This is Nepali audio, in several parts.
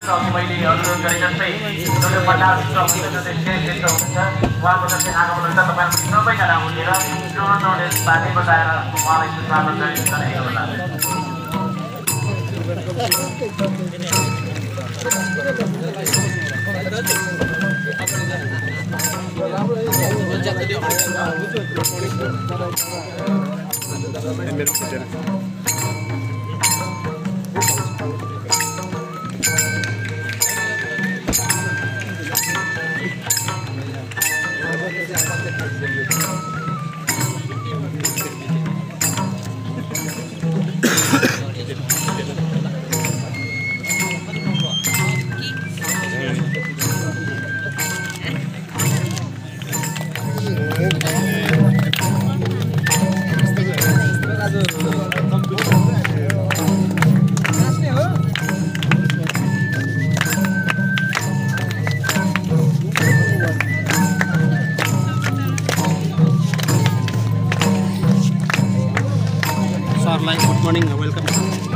अघि मैले अनुरोध गरे जस्तै जसले पटालभित्र क्षेत्र हुनुहुन्छ उहाँको जस्तै आगमन हुन्छ तपाईँहरू सबैजना उठेर जोडले बाजे बजाएर उहाँलाई स्वागत गरिदिनु होला। Good morning, welcome.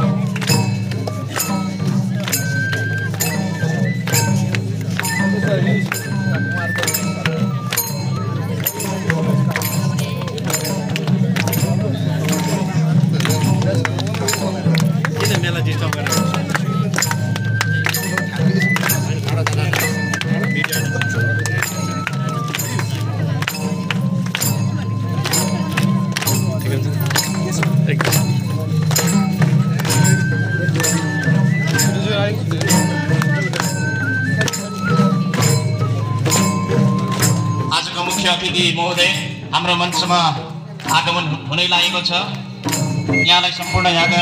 आजको मुख्य अतिथि महोदय हाम्रो मञ्चमा आगमन हुनै लागेको छ। यहाँलाई सम्पूर्ण यहाँका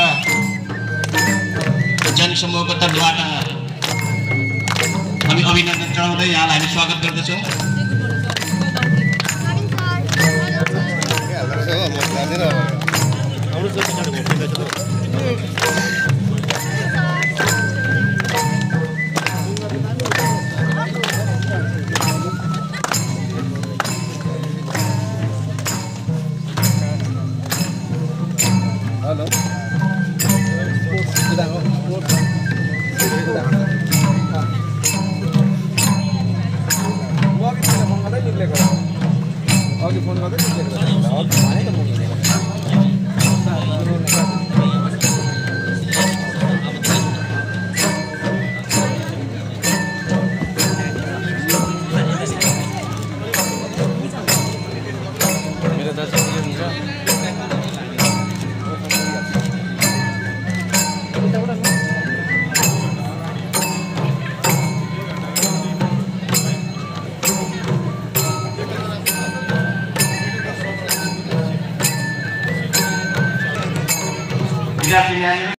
जनसमूहको तर्फबाट हामी अभिनन्दन जनाउँदै यहाँलाई हामी स्वागत गर्दछौँ। अघि फोन गर्दै विद्यार्थी